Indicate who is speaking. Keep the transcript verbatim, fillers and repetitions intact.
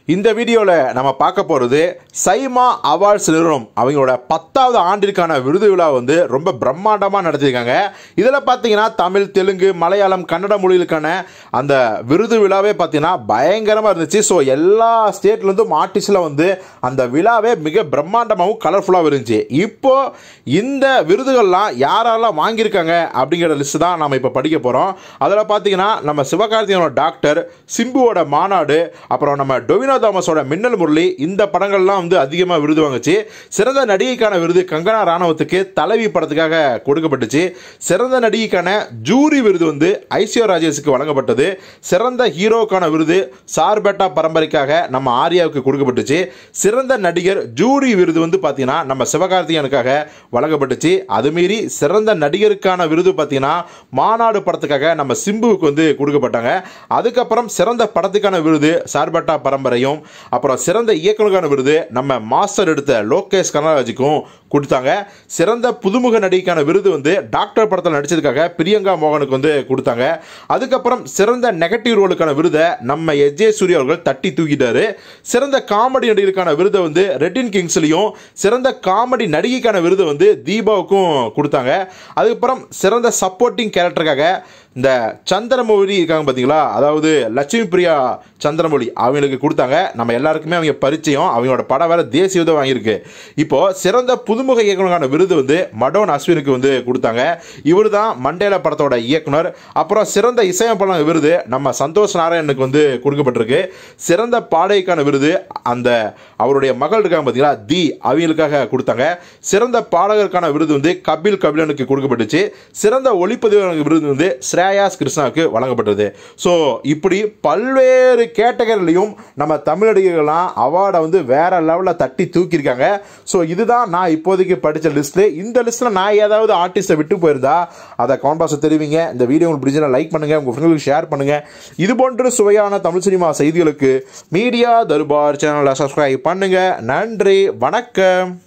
Speaker 1: இந்த வீடியோல நம்ம பார்க்க போறது சைமா அவார்ட்ஸ் நிறுவனம் அவங்களோட பத்தாவது ஆண்டிற்கான விருது விழா வந்து ரொம்ப பிரம்மாண்டமா நடத்திருக்காங்க. இதுல பாத்தீங்கன்னா தமிழ், தெலுங்கு, மலையாளம், கன்னட மொழிகளுக்கான அந்த விருது விழாவே பாத்தீங்கன்னா பயங்கரமா இருந்துச்சு. ஸோ எல்லா ஸ்டேட்ல இருந்தும் ஆர்டிஸ்ட்ல வந்து அந்த விழாவே மிக பிரம்மாண்டமாகவும் கலர்ஃபுல்லாகவும் இருந்துச்சு. இப்போ இந்த விருதுகள்லாம் யாரெல்லாம் வாங்கியிருக்காங்க அப்படிங்கிற லிஸ்ட் தான் நம்ம இப்போ படிக்க போறோம். அதில் பார்த்தீங்கன்னா நம்ம சிவகார்த்திகேயனோட டாக்டர், சிம்புவோட மாநாடு, அப்புறம் நம்ம டொவினோ தாமஸோட மின்னல் முரளி, இந்த படங்கள்லாம் வந்து அதிகமாக விருது வாங்குச்சு. சிறந்த நடிகைக்கான விருது கங்கனா ராணவத்துக்கு தலைவி படத்துக்காக கொடுக்கப்பட்டுச்சு. சிறந்த நடிகைக்கான ஜூரி விருது வந்து ஐஸ்வர்யா ராஜேஷுக்கு வழங்கப்பட்டது. சிறந்த ஹீரோக்கான விருது சார்பேட்டா பரம்பரைக்காக நம்ம ஆர்யாவுக்கு கொடுக்கப்பட்டுச்சு. சிறந்த நடிகர் ஜூரி விருது வந்து பார்த்தீங்கன்னா நம்ம சிவகார்த்திகேயனுக்காக வழங்கப்பட்டுச்சு. அதுமாரி சிறந்த நடிகருக்கான விருது பார்த்தீங்கன்னா மாநாடு படத்துக்காக நம்ம சிம்புவுக்கு வந்து கொடுக்கப்பட்டாங்க. அதுக்கப்புறம் சிறந்த படத்துக்கான விருது சார்பேட்டா பரம்பரையும், அப்புறம் சிறந்த இயக்குனருக்கான விருது நம்ம மாஸ்டர் எடுத்த லோகேஷ் கனகராஜுக்கும் கொடுத்தாங்க. சிறந்த புதுமுக நடிகைக்கான விருது வந்து டாக்டர் படத்தில் நடிச்சதுக்காக பிரியங்கா மோகனுக்கு வந்து கொடுத்தாங்க. அதுக்கப்புறம் சிறந்த நெகட்டிவ் ரோலுக்கான விருதை நம்ம எஸ் ஜே சூர்யா அவர்கள் தட்டி தூக்கிட்டாரு. சிறந்த காமெடி நடிகருக்கான விருதை வந்து ரெட்டின் கிங்ஸ்லையும், சிறந்த காமெடி நடிகைக்கான விருது வந்து தீபாவுக்கும் கொடுத்தாங்க. அதுக்கப்புறம் சிறந்த சப்போர்ட்டிங் கேரக்டருக்காக இந்த சந்திரமௌலி இருக்காங்க பார்த்தீங்களா, அதாவது லட்சுமி பிரியா சந்திரமௌலி, அவங்களுக்கு கொடுத்தாங்க. நம்ம எல்லாருக்குமே அவங்க பரிச்சயம், அவங்களோட படம் வேற தேசிய விருது வாங்கியிருக்கு. இப்போ சிறந்த புதுமுக இயக்குனருக்கான விருது வந்து மடோன் அஸ்வினுக்கு வந்து கொடுத்தாங்க. இவர் தான் மண்டேலா படத்தோட இயக்குனர். அப்புறம் சிறந்த இசையமைப்பாளர் விருது நம்ம சந்தோஷ் நாராயணனுக்கு வந்து கொடுக்கப்பட்டிருக்கு. சிறந்த பாடகைக்கான விருது அந்த அவருடைய மகள் இருக்காங்க பார்த்தீங்களா தி, அவங்களுக்காக கொடுத்தாங்க. சிறந்த பாடகருக்கான விருது வந்து கபில் கபிலனுக்கு கொடுக்கப்பட்டுச்சு. சிறந்த ஒளிப்பதிவாளர் விருது வந்து ஸ்ரேயாஸ் கிருஷ்ணாவுக்கு வழங்கப்பட்டது. ஸோ இப்படி பல்வேறு கேட்டகரிலையும் நம்ம தமிழ் நடிகர்கள்லாம் அவார்டை வந்து வேற லெவலில் தட்டி தூக்கியிருக்காங்க. ஸோ இதுதான் நான் இப்போதைக்கு படித்த லிஸ்ட். இந்த லிஸ்ட்டில் நான் ஏதாவது ஆர்டிஸ்ட்டை விட்டு போயிருந்தா அதை கமெண்ட் பாக்ஸில் தெரிவிங்க. இந்த வீடியோ உங்களுக்கு பிடிச்சா லைக் பண்ணுங்க, உங்கள் ஃப்ரெண்ட்களுக்கு ஷேர் பண்ணுங்க. இது போன்ற சுவையான தமிழ் சினிமா செய்திகளுக்கு மீடியா தர்பார் சேனலை சப்ஸ்கிரைப் பண்ணுங்க. நன்றி, வணக்கம்.